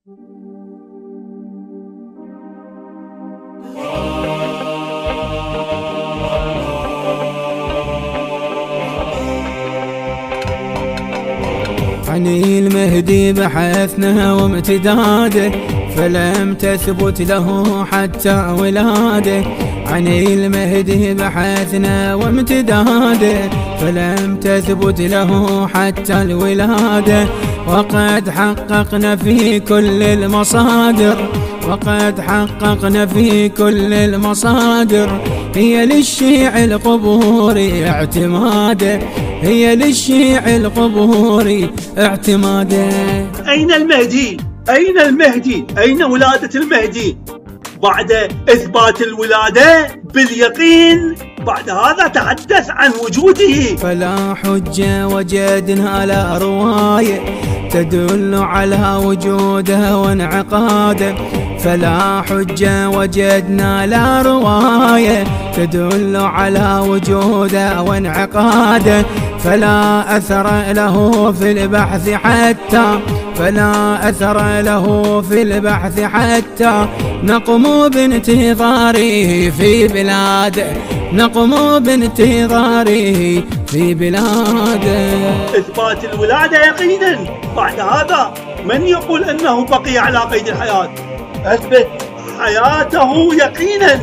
عن المهدي بحثنا وامتداده، فلم تثبت له حتى ولاده. عن المهدي بحثنا وامتداده، فلم تثبت له حتى الولادة. وقد حققنا في كل المصادر، وقد حققنا في كل المصادر، هي للشيع القبوري اعتماده، هي للشيع القبوري اعتماده. أين المهدي؟ أين المهدي؟ أين ولادة المهدي؟ بعد إثبات الولادة باليقين، بعد هذا تحدث عن وجوده. فلا حجة وجدنا لا رواية تدل على وجوده وانعقاده. فلا حجة وجدنا لا رواية تدل على وجوده وانعقاده. فلا أثر له في البحث حتى، فلا أثر له في البحث حتى نقوم بانتظاره في بلاده، نقوم بانتظاره في بلاده. إثبات الولادة يقينا، بعد هذا من يقول أنه بقي على قيد الحياة؟ أثبت حياته يقينا.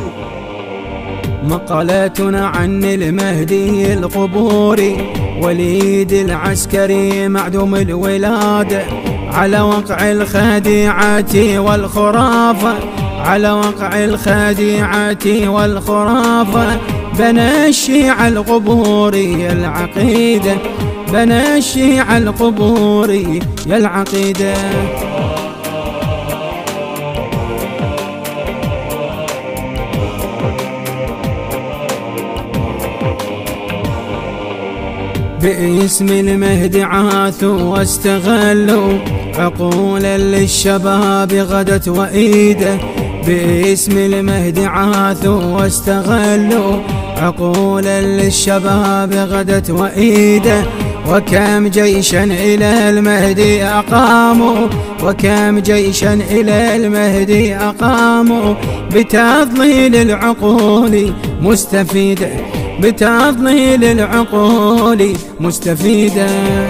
مقالتنا عن المهدي القبوري وليد العسكري معدوم الولادة، على وقع الخديعة والخرافة، على وقع الخديعة والخرافة، بنى الشيعة القبوري العقيدة، بنى الشيعة القبوري العقيدة. باسم المهدي عاثوا واستغلوا عقولا للشباب غدت وإيده. باسم المهدي عاثوا واستغلوا عقولا للشباب غدت وإيده. وكم جيشا إلى المهدي أقاموا، وكم جيشا إلى المهدي أقاموا، بتضليل العقول مستفيدة، بتضليل العقول مستفيدة.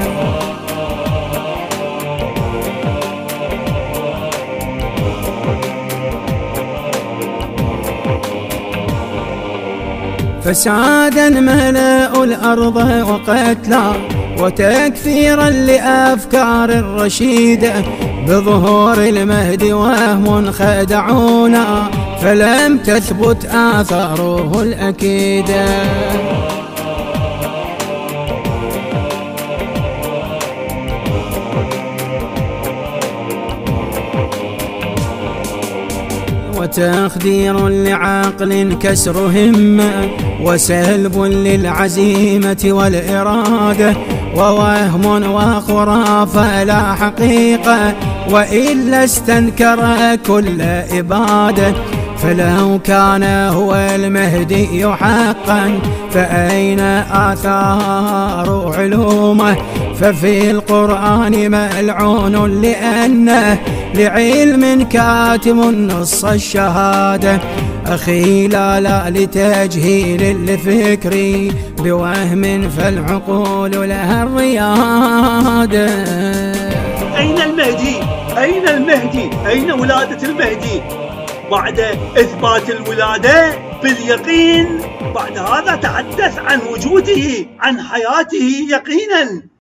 فسادا ملأوا الأرض وقتلا وتكثيرا لأفكار الرشيدة. بظهور المهدي وهم خدعونا، فلم تثبت آثاره الأكيدة. وتخدير لعقل كسر همة، وسلب للعزيمة والإرادة، ووهم وخرافة لا حقيقة، وإلا استنكر كل إبادة. فلو كان هو المهدي حقا، فأين آثار علومه؟ ففي القرآن ملعون لأنه لعلم كاتم نص الشهادة. أخي لا لتجهيل لفكري بوهم، فالعقول لها الريادة. أين المهدي؟ أين المهدي؟ أين ولادة المهدي؟ بعد إثبات الولادة باليقين، بعد هذا تحدث عن وجوده، عن حياته يقينا.